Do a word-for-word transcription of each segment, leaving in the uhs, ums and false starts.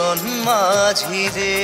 সুজন মাঝি রে।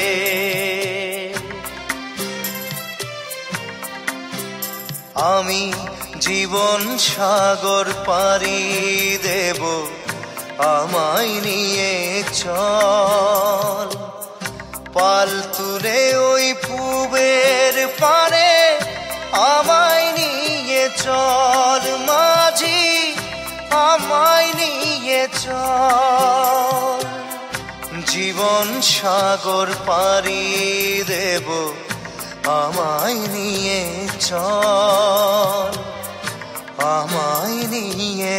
আমি জীবন সাগর পাড়ি দেব, আমায় নিয়ে চল। পাল তুলে ওই পূবের পারে আমায় নিয়ে চল মাঝি, আমায় নিয়ে চল। জীবন সাগর পাড়ি দেব, আমায় নিয়ে চল, আমায় নিয়ে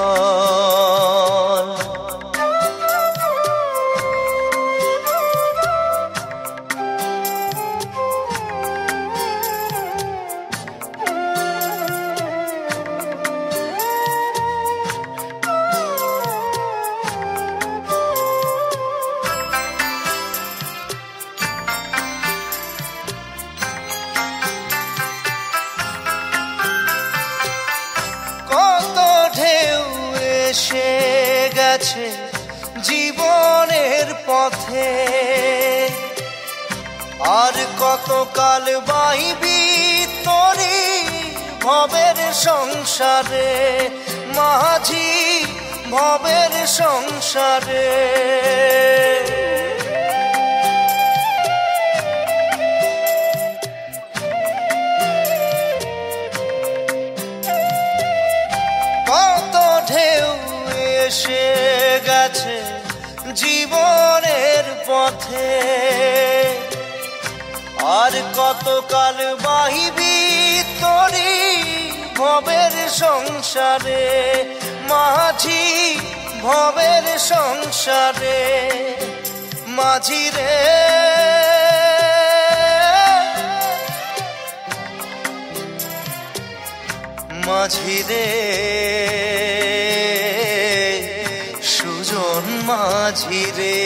চল। এসে গেছে জীবনের পথে, আর কতকাল বাইবি তোরি ভবের সংসারে মাঝি, ভবের সংসারে। এসে গেছে জীবনের পথে, আর কতকাল বাহিবি তোরি ভবের সংসারে মাঝি, ভবের সংসারে। মাঝি রে মাঝি রে সুজন মাঝি রে।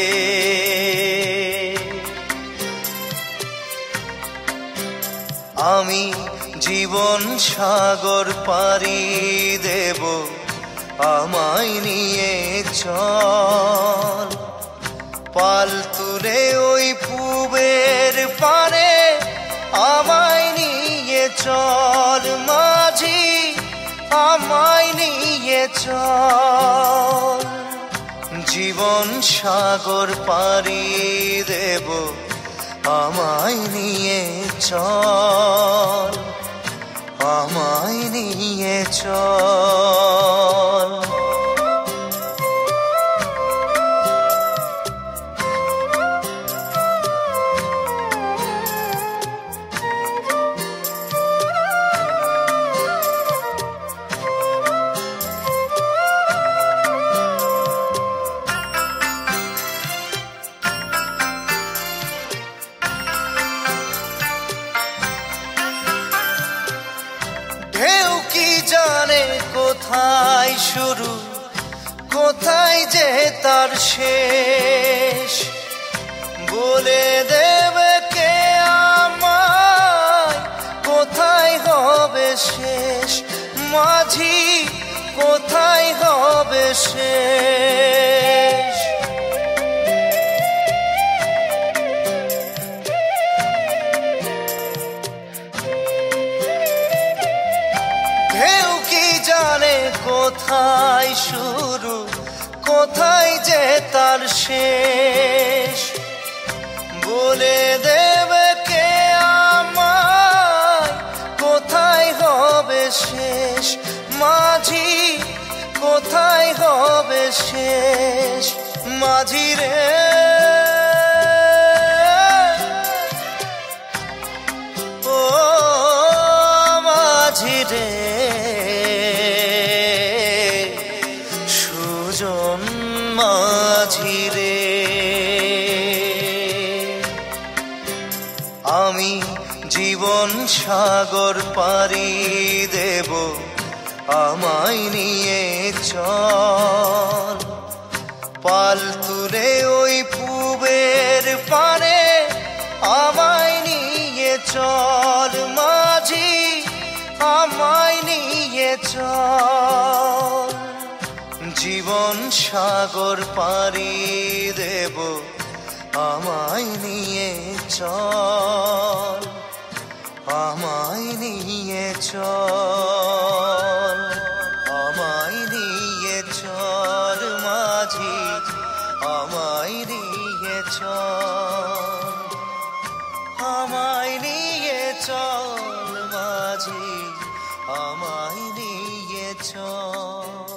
আমি জীবন সাগর পাড়ি দেব, আমায় নিয়ে চল। পাল তুলে ওই পূবের পারে আমায় নিয়ে চল মাঝি, আমায় নিয়ে চল। জীবন সাগর পাড়ি দেব, আমায় নিয়ে চল, আমায় নিয়ে চল। ঢেউ কি জানে কোথায় শুরু, কোথায় যে তার শেষ, বলে দেবে কে আমায় কোথায় হবে শেষ মাঝি, কোথায় হবে শেষ। ঢেউ কি জানে কোথায় শুরু, কোথায় যে তার শেষ, বলে দেবে কে আমায় কোথায় হবে শেষ মাঝি, কোথায় হবে শেষ। মাঝি রে ও মাঝি রে সুজন মাঝি রে। আমি জীবন সাগর পাড়ি দেব, আমায় নিয়ে চল। পাল তুলে ওই পূবের পারে আমায় নিয়ে চল মাঝি, আমায় নিয়ে চল। জীবন সাগর পাড়ি দেব, দেব আমায় নিয়ে চল আমায় নিয়ে চল আমায় নিয়ে চল মাঝি আমায় নিয়ে চল আমায় নিয়ে চল মাঝি আমায় নিয়ে চল।